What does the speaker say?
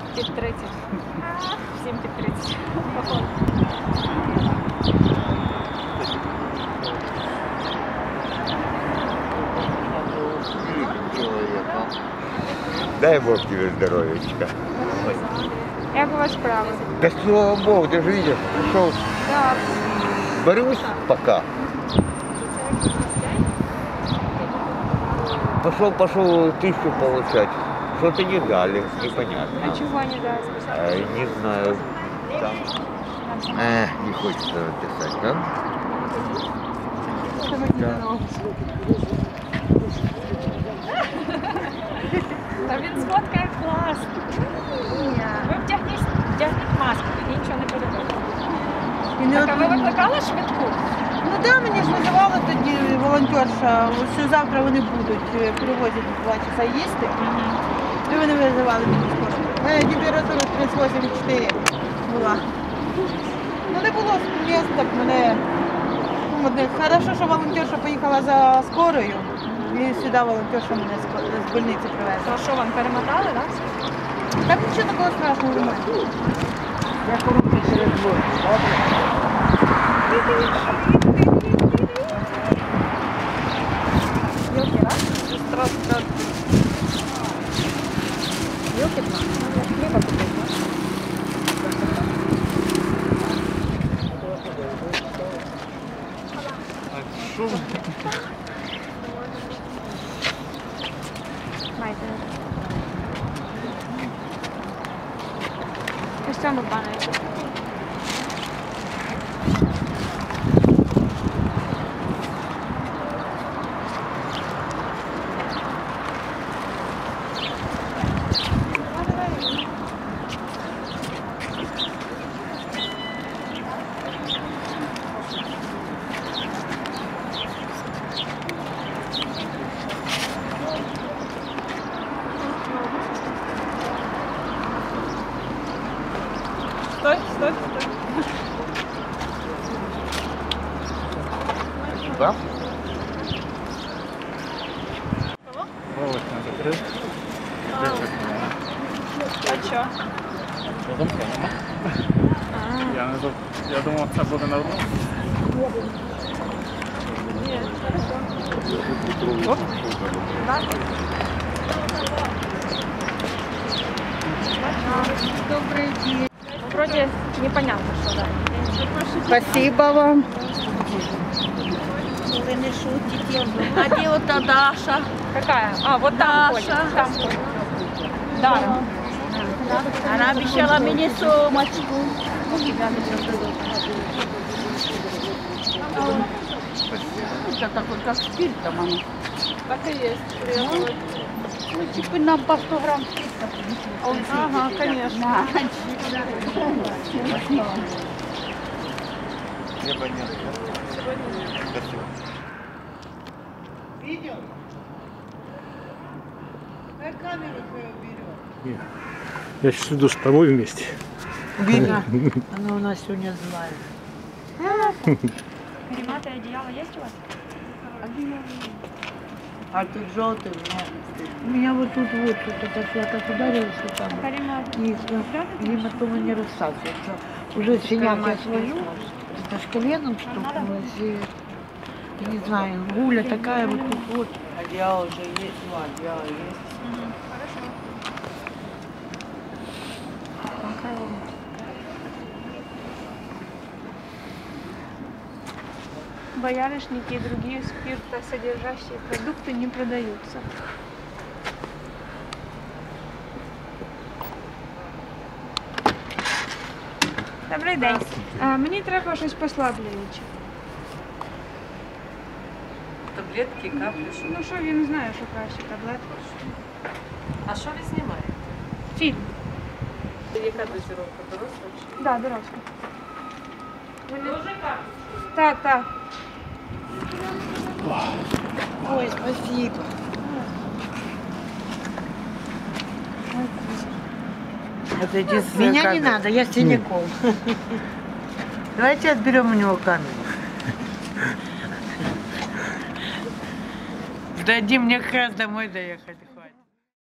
Під 30. Всім під 30. Походу. Дай Бог тебе здоровечка. Як у вас справи? Да слава Богу, ты же видишь, пришел, Так. борюсь пока. Пошел 1000 получать. Что-то не дали, непонятно. А чого не дали? Не знаю. Там. Не хочется написать, да? Та він сфоткає клас. Ви вдягніть маску, тоді нічого не буде. Так, а ви викликали швидку? Ну так, мені ж визивали тоді волонтерша, що завтра вони будуть, привозять 2 часа їсти. І вони визивали мені скоро. У мене температура 38,4 була. Ну не було міста, мене... Хорошо, що волонтерша поїхала за скорою. І сюди волонтерша мене з больниці привезла. То що, вам перемотали, так? Там нічого такого страшного немає. Я коробка через двор. Йоки, так? Страшно. Йоки, так? Хліба купити, Майте. Ось цьому пане. Стой. Да? Волос не закрив. А що? Я думав, це буде на одну. Ні. Добрий день. Вроде непонятно, что да. Спасибо вам. Вы не шутите. А где вот та Даша? Какая? А, вот там ходит. Там ходит. Даром. Она обещала мне сумочку. Это такой, как спирт, мама. Так и есть. Ну, типа нам по 100 грамм спирта принесли. Ага, конечно. Я понял. Спасибо. Видео? На камеру свою берем. Я сейчас иду с тобой вместе. Видно. Она у нас сегодня злая. Карематы одеяло есть у вас? А тут желтый, у меня вот тут это я так ударилась, что там. Каремат. И гематома не рассасывается. Уже синяк я свожу, это с коленом стукнулась, и не знаю, гуля такая вот тут вот. Одеяло уже есть, одеяло есть. Боярышники и другие спиртосодержащие продукты не продаются. Добрий день. Мені треба щось послаблююче. Таблетки, каплі. Ну що, він знає, що краще таблетки. А що ви знімаєте? Фільм. Яка дозировка? Доросла чи? Так, доросла. Дуже так, так. Ой, спасибо. Меня не надо, я с синяком. Давайте отберем у него камеру. Дадим мне как раз домой доехать.